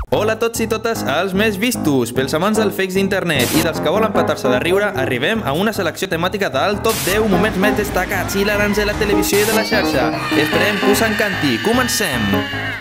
Hola a tots i totes, als més vistos. Pels amants del fakes d'internet i dels que volen patar-se de riure, arribem a una selecció temàtica del top 10 moments més destacats i hilarants de la televisió i de la xarxa. Esperem que us encanti. Comencem!